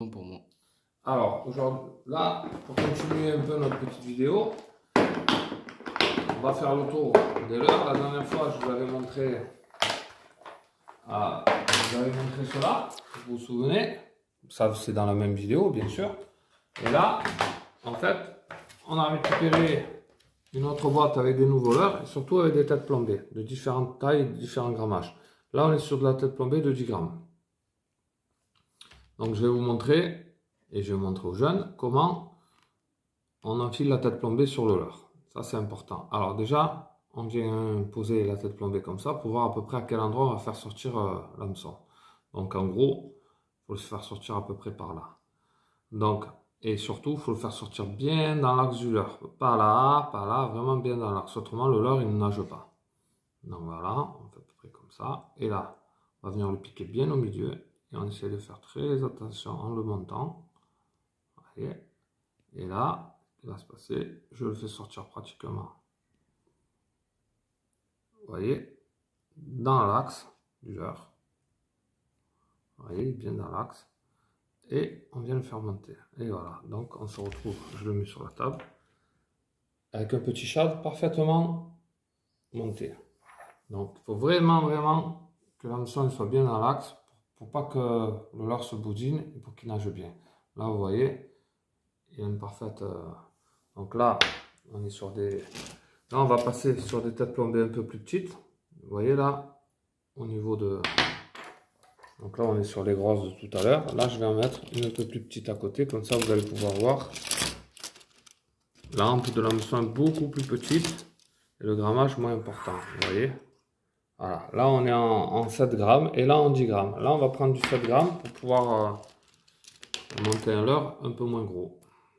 Pour moi. Alors, aujourd'hui, là, pour continuer un peu notre petite vidéo, on va faire le tour des leurres. La dernière fois, je vous avais montré, cela, vous vous souvenez? Ça, c'est dans la même vidéo, bien sûr. Et là, en fait, on a récupéré une autre boîte avec des nouveaux leurres et surtout avec des têtes plombées de différentes tailles, de différents grammages. Là, on est sur de la tête plombée de 10 grammes. Donc, je vais vous montrer, et je vais montrer aux jeunes, comment on enfile la tête plombée sur le leurre. Ça, c'est important. Alors déjà, on vient poser la tête plombée comme ça pour voir à peu près à quel endroit on va faire sortir l'hameçon. Donc en gros, il faut le faire sortir à peu près par là. Donc, et surtout, il faut le faire sortir bien dans l'axe du leurre. Pas là, vraiment bien dans l'axe. Autrement, le leurre, il ne nage pas. Donc voilà, on fait à peu près comme ça. Et là, on va venir le piquer bien au milieu. Et on essaie de faire très attention en le montant. Voyez. Et là, il va se passer, je le fais sortir pratiquement, vous voyez, dans l'axe du leurre. Vous voyez, bien dans l'axe. Et on vient le faire monter. Et voilà, donc on se retrouve, je le mets sur la table, avec un petit shad parfaitement monté. Donc il faut vraiment que l'hameçon soit bien dans l'axe pour pas que le leurre se boudine et pour qu'il nage bien. Là, vous voyez, il y a une parfaite... Donc là, on est sur des... Là, on va passer sur des têtes plombées un peu plus petites. Vous voyez là, au niveau de... Donc là, on est sur les grosses de tout à l'heure. Là, je vais en mettre une un peu plus petite à côté. Comme ça, vous allez pouvoir voir. La hampe de l'hameçon est beaucoup plus petite. Et le grammage moins important. Vous voyez. Voilà. Là, on est en 7 grammes. Et là, en 10 grammes. Là, on va prendre du 7 grammes pour pouvoir monter un leurre un peu moins gros.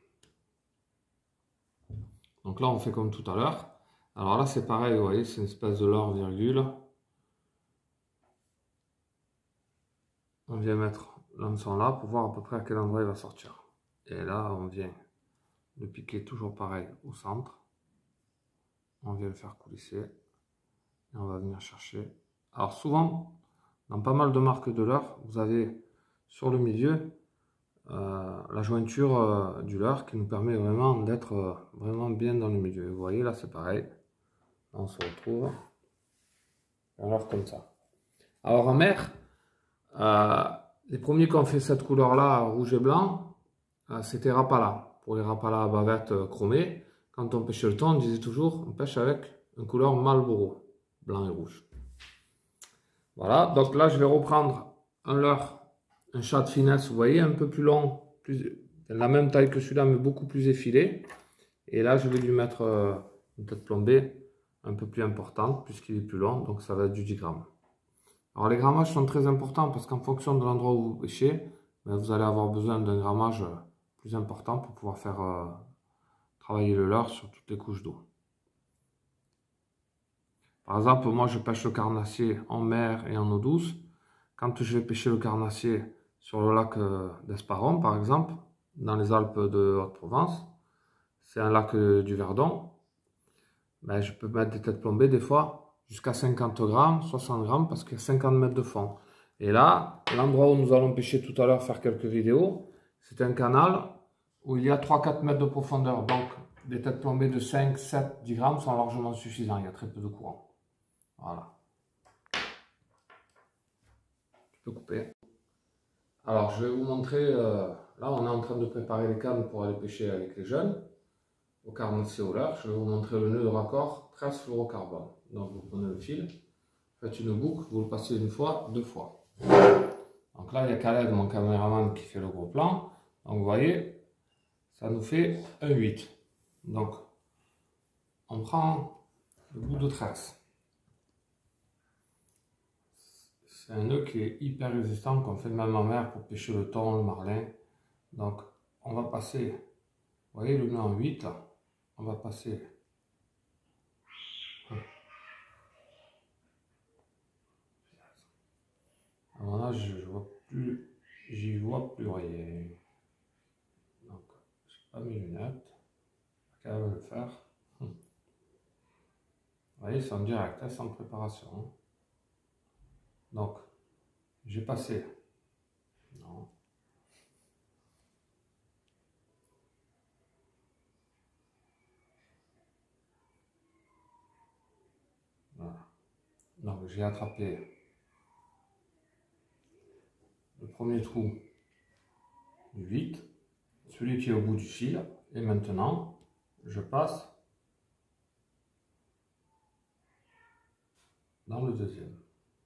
Donc là, on fait comme tout à l'heure. Alors là, c'est pareil, vous voyez, c'est une espèce de leurre virgule. On vient mettre l'hameçon là pour voir à peu près à quel endroit il va sortir. Et là, on vient le piquer toujours pareil au centre. On vient le faire coulisser. Et on va venir chercher. Alors souvent, dans pas mal de marques de leurre, vous avez sur le milieu la jointure du leurre qui nous permet vraiment d'être vraiment bien dans le milieu. Vous voyez, là, c'est pareil. Là, on se retrouve. Un leurre comme ça. Alors en mer, les premiers qui ont fait cette couleur-là, rouge et blanc, c'était Rapala. Pour les Rapala à bavette chromées, quand on pêchait le thon, on disait toujours on pêche avec une couleur Marlboro, blanc et rouge. Voilà, donc là je vais reprendre un leurre, un shad finesse, vous voyez, un peu plus long, la même taille que celui-là, mais beaucoup plus effilé. Et là je vais lui mettre une tête plombée un peu plus importante, puisqu'il est plus long, donc ça va être du 10 grammes. Alors les grammages sont très importants parce qu'en fonction de l'endroit où vous pêchez, ben, vous allez avoir besoin d'un grammage plus important pour pouvoir faire travailler le leurre sur toutes les couches d'eau. Par exemple, moi je pêche le carnassier en mer et en eau douce. Quand je vais pêcher le carnassier sur le lac d'Esparon, par exemple, dans les Alpes de Haute-Provence, c'est un lac du Verdon, ben, je peux mettre des têtes plombées des fois jusqu'à 50 grammes, 60 grammes parce qu'il y a 50 mètres de fond. Et là, l'endroit où nous allons pêcher tout à l'heure, faire quelques vidéos, c'est un canal où il y a 3-4 mètres de profondeur. Donc, des têtes plombées de 5, 7, 10 grammes sont largement suffisants. Il y a très peu de courant. Voilà. Je peux couper. Alors, je vais vous montrer. Là, on est en train de préparer les cannes pour aller pêcher avec les jeunes. Au carnassier au leurre. Je vais vous montrer le nœud de raccord 13 fluorocarbone. Donc, vous prenez le fil, faites une boucle, vous le passez une fois, deux fois. Donc là, il y a Khaled, mon caméraman, qui fait le gros plan. Donc vous voyez, ça nous fait un 8. Donc, on prend le bout de tresse. C'est un nœud qui est hyper résistant, qu'on fait même en mer pour pêcher le thon, le marlin. Donc, on va passer, vous voyez le nœud en 8, on va passer. Alors là, j'y vois plus rien. Donc, je n'ai pas mes lunettes. Je vais le faire. Vous voyez, c'est en direct, hein, sans préparation. Donc, j'ai passé. Non. Donc j'ai attrapé le premier trou du 8, celui qui est au bout du fil, et maintenant je passe dans le deuxième.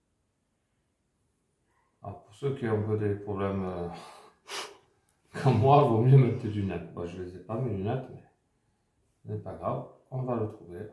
Alors pour ceux qui ont un peu des problèmes comme moi, il vaut mieux mettre des lunettes. Bon, je ne les ai pas mes lunettes, mais ce n'est pas grave, on va le trouver.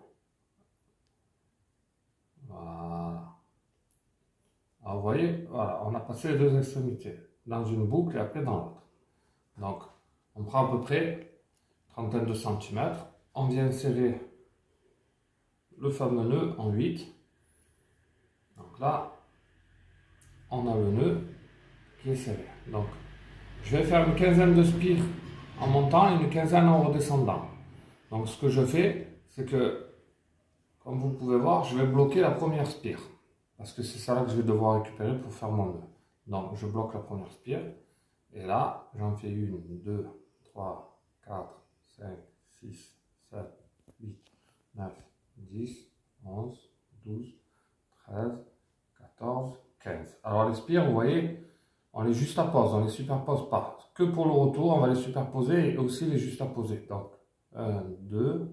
Voilà. Alors vous voyez, voilà, on a passé les deux extrémités, dans une boucle et après dans l'autre. Donc, on prend à peu près trentaine de centimètres, on vient serrer le fameux nœud en 8. Donc là, on a le nœud qui est serré. Donc, je vais faire une quinzaine de spires en montant et une quinzaine en redescendant. Donc, ce que je fais, c'est que, comme vous pouvez voir, je vais bloquer la première spire. Parce que c'est ça là que je vais devoir récupérer pour faire mon nœud. Donc, je bloque la première spire. Et là, j'en fais 1, 2, 3, 4, 5, 6, 7, 8, 9, 10, 11, 12, 13, 14, 15. Alors les spires, vous voyez, on les juxtapose, on ne les superpose pas. Que pour le retour, on va les superposer et aussi les juxtaposer. Donc, 1, 2,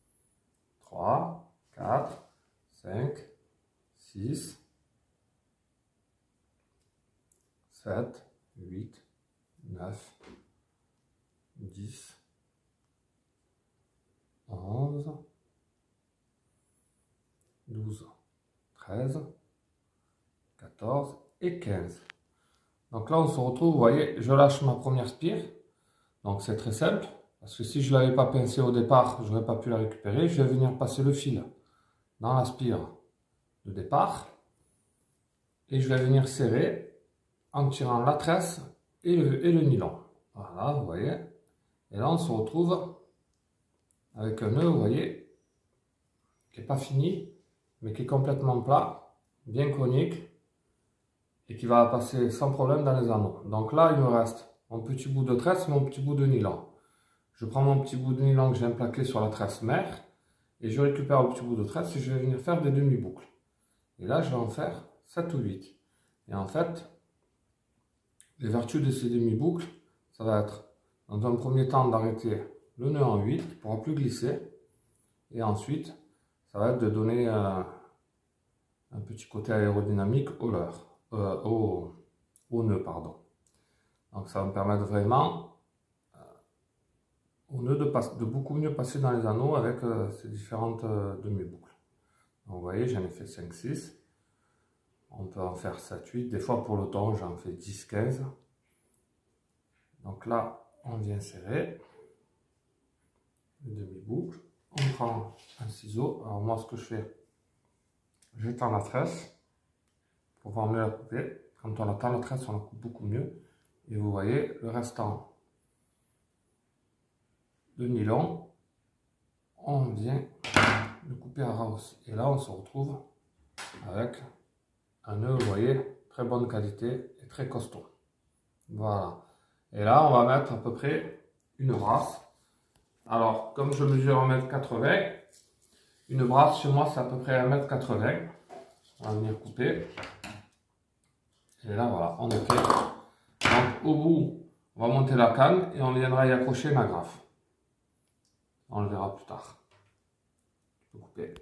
3, 4, 5, 6, 7, 8, 9, 10, 11, 12, 13, 14 et 15. Donc là, on se retrouve, vous voyez, je lâche ma première spire. Donc c'est très simple, parce que si je ne l'avais pas pincé au départ, je n'aurais pas pu la récupérer. Je vais venir passer le fil dans la spire de départ. Et je vais venir serrer en tirant la tresse et le nylon. Voilà, vous voyez. Et là, on se retrouve avec un nœud, vous voyez, qui n'est pas fini, mais qui est complètement plat, bien conique, et qui va passer sans problème dans les anneaux. Donc là, il me reste mon petit bout de tresse, mon petit bout de nylon. Je prends mon petit bout de nylon que j'ai plaqué sur la tresse mère, et je récupère le petit bout de tresse et je vais venir faire des demi-boucles. Et là, je vais en faire 7 ou 8. Et en fait, les vertus de ces demi-boucles, ça va être, dans un premier temps, d'arrêter le nœud en 8 pour ne pourra plus glisser. Et ensuite, ça va être de donner un petit côté aérodynamique au nœud, pardon. Donc ça va me permettre vraiment au nœud de beaucoup mieux passer dans les anneaux avec ces différentes demi-boucles. Donc vous voyez, j'en ai fait 5, 6. On peut en faire 7, 8. Des fois pour le ton, j'en fais 10, 15. Donc là, on vient serrer les demi-boucles. On prend un ciseau. Alors moi, ce que je fais, j'étends la tresse pour pouvoir mieux la couper. Quand on attend la tresse, on la coupe beaucoup mieux. Et vous voyez, le restant de nylon, on vient le couper à ras aussi. Et là, on se retrouve avec un nœud, vous voyez, très bonne qualité et très costaud. Voilà. Et là, on va mettre à peu près une brasse. Alors, comme je mesure 1,80 m, une brasse chez moi, c'est à peu près 1,80 m. On va venir couper. Et là, voilà, on est fait. Donc, au bout, on va monter la canne et on viendra y accrocher une agrafe. On le verra plus tard. Je peux couper.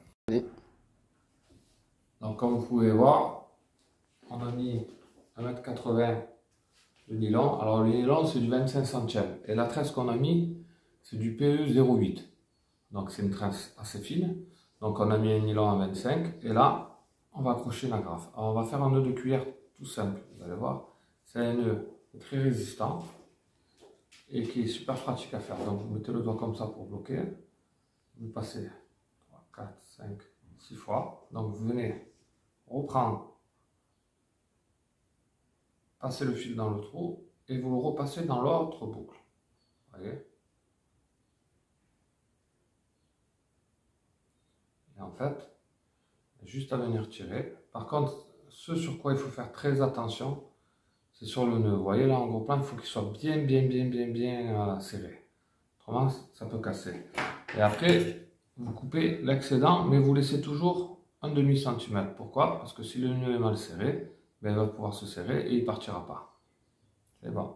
Donc, comme vous pouvez voir, on a mis 1,80 m de nylon. Alors, le nylon, c'est du 25 centièmes. Et la tresse qu'on a mis, c'est du PE 0,8. Donc, c'est une tresse assez fine. Donc, on a mis un nylon à 25. Et là, on va accrocher l'agrafe. Alors, on va faire un nœud de cuillère tout simple. Vous allez voir. C'est un nœud très résistant et qui est super pratique à faire. Donc, vous mettez le doigt comme ça pour bloquer. Vous passez 3, 4, 5, 6 fois. Donc, vous venez reprendre, passer le fil dans le trou et vous le repassez dans l'autre boucle. Vous voyez? Et en fait, juste à venir tirer. Par contre, ce sur quoi il faut faire très attention, c'est sur le nœud. Vous voyez là en gros plan, il faut qu'il soit bien serré. Autrement, ça peut casser. Et après, vous coupez l'excédent, mais vous laissez toujours un demi-centimètre. Pourquoi? Parce que si le nœud est mal serré, ben, il va pouvoir se serrer et il ne partira pas. C'est bon.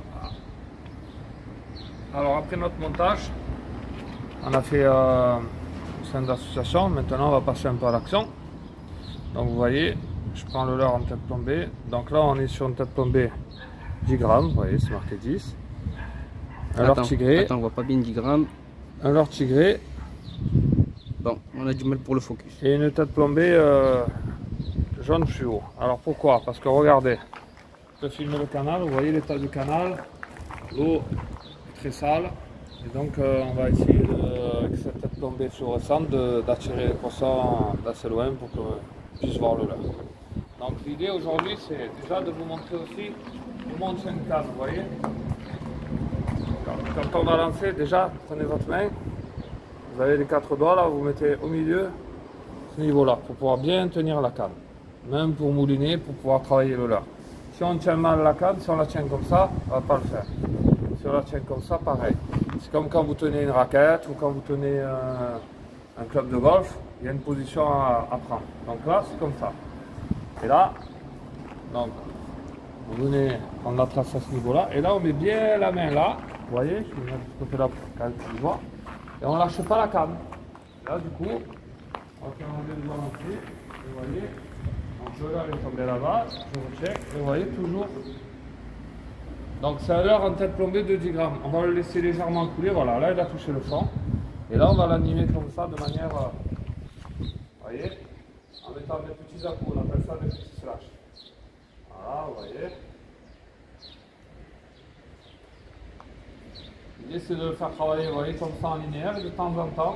Alors après notre montage, on a fait au sein de l'association. Maintenant on va passer un peu à l'action. Donc vous voyez, je prends le leurre en tête plombée. Donc là on est sur une tête plombée 10 grammes, vous voyez c'est marqué 10. Un leurre tigré. Attends, on voit pas bien 10 grammes. Un leurre tigré. Bon, on a du mal pour le focus. Et une tête plombée jaune fluo. Alors pourquoi? Parce que regardez, je peux filmer le canal, vous voyez l'état du canal. L'eau est très sale. Et donc on va essayer avec cette tête plombée fluorescente d'attirer les poissons d'assez loin pour qu'ils puissent voir le leurre. Donc l'idée aujourd'hui c'est déjà de vous montrer aussi comment on tient une canne, vous voyez. Quand on va lancer, déjà prenez votre main, vous avez les 4 doigts là, vous mettez au milieu, ce niveau là, pour pouvoir bien tenir la canne. Même pour mouliner, pour pouvoir travailler le leurre. Si on tient mal la canne, si on la tient comme ça, on ne va pas le faire. Si on la tient comme ça, pareil. C'est comme quand vous tenez une raquette ou quand vous tenez un club de golf, il y a une position à prendre. Donc là, c'est comme ça. Et là, donc, vous venez prendre la trace à ce niveau-là. Et là, on met bien la main là. Vous voyez, je vais mettre de ce côté-là pour qu'elle puisse voir. Et on ne lâche pas la canne. Là, du coup, on va faire enlever le doigt entier. Vous voyez, donc le leurre est tombé là-bas. Je recheck. Et vous voyez, toujours. Donc c'est un leurre en tête plombée de 10 grammes. On va le laisser légèrement couler. Voilà, là, il a touché le fond. Et là, on va l'animer comme ça, de manière. Vous voyez, en mettant des petits à-coups. On appelle ça des petits slash. Voilà, vous voyez. L'idée c'est de le faire travailler, vous voyez, comme ça en linéaire et de temps en temps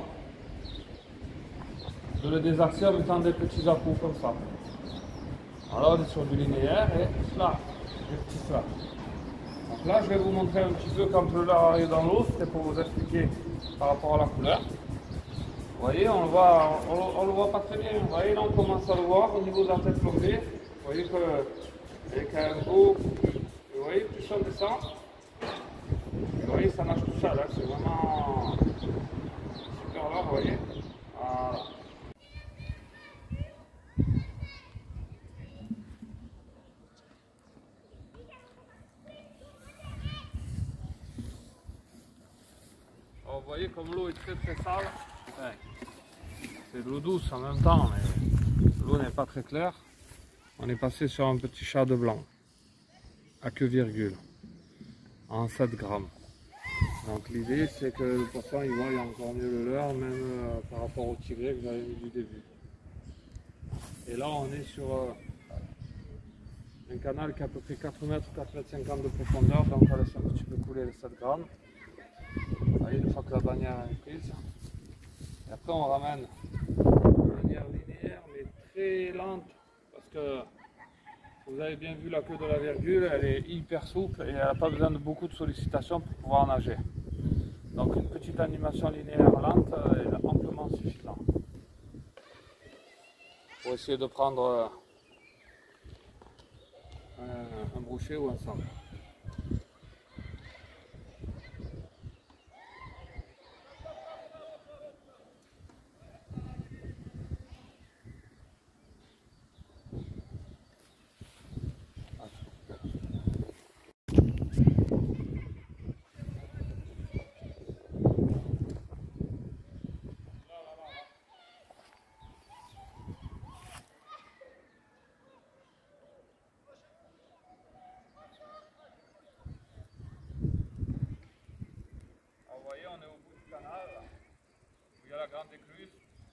de le désaxer en mettant des petits à-coups comme ça. Alors on est sur du linéaire et slash, des petits slash. Donc là je vais vous montrer un petit peu quand le leurre arrive dans l'eau, c'était pour vous expliquer par rapport à la couleur. Vous voyez, on le voit pas très bien, vous voyez, là on commence à le voir au niveau de la tête plombée. Vous voyez qu'il est quand même beau, vous voyez, plus on descend. Vous voyez, ça nage tout seul, hein. C'est vraiment super là, vous voyez. Voilà. Alors, vous voyez comme l'eau est très très sale. Ouais. C'est de l'eau douce en même temps, mais l'eau n'est pas très claire. On est passé sur un petit shad blanc à queue virgule en 7 grammes. Donc l'idée c'est que le poisson il voit encore mieux le leurre, même par rapport au tigré que j'avais mis du début. Et là on est sur un canal qui a à peu près 4 mètres, 4 mètres 50 de profondeur, donc on laisse un petit peu couler les 7 grammes. Vous voyez, une fois que la bannière est prise. Et après on ramène de manière linéaire mais très lente, parce que vous avez bien vu la queue de la virgule, elle est hyper souple et elle n'a pas besoin de beaucoup de sollicitations pour pouvoir nager. Donc une petite animation linéaire lente est amplement suffisante. Pour essayer de prendre un brochet ou un sangle. Vous voyez, on est au bout du canal, où il y a la grande écluse.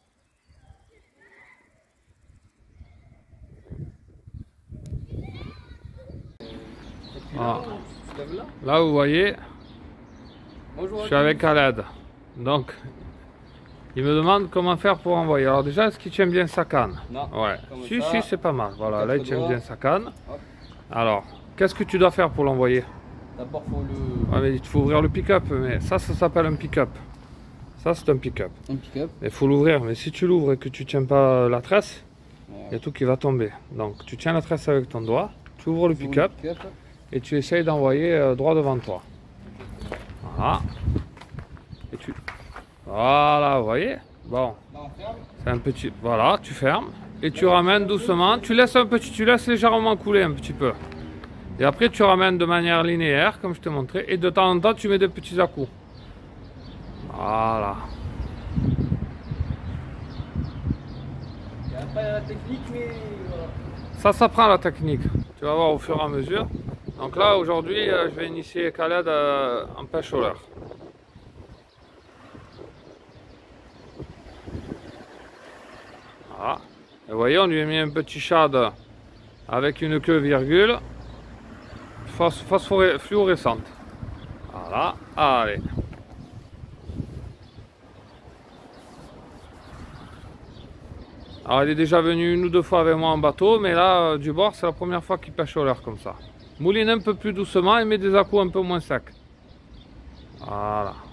Ah. Là, vous voyez, je suis avec Khaled. Donc, il me demande comment faire pour envoyer. Alors déjà, est-ce qu'il tient bien sa canne? Non. Ouais. Si, c'est pas mal. Voilà, là, il tient bien sa canne. Hop. Alors, qu'est-ce que tu dois faire pour l'envoyer? D'abord, il faut le... Ouais, mais il faut ouvrir le pick-up, mais ça s'appelle un pick-up. Ça, c'est un pick-up. Un pick-up. Il faut l'ouvrir, mais si tu l'ouvres et que tu tiens pas la tresse, il y a tout qui va tomber. Donc, tu tiens la tresse avec ton doigt, tu ouvres le pick-up et tu essayes d'envoyer droit devant toi. Voilà. Et tu... Voilà, vous voyez? Bon, Là, on ferme. c'est un petit... Voilà, tu fermes. Et tu ramènes doucement. Tu laisses légèrement couler un petit peu. Et après, tu ramènes de manière linéaire, comme je t'ai montré. Et de temps en temps, tu mets des petits à-coups. Voilà. Il n'y a pas la technique, mais voilà. Ça s'apprend la technique. Tu vas voir au fur et à mesure. Donc là, aujourd'hui, je vais initier Khaled en pêche au leurre. Voilà. Et vous voyez, on lui a mis un petit shad avec une queue virgule fluorescente. Voilà, allez. Alors il est déjà venu une ou deux fois avec moi en bateau, mais là, du bord, c'est la première fois qu'il pêche au leurre comme ça. Mouline un peu plus doucement et met des à-coups un peu moins secs. Voilà.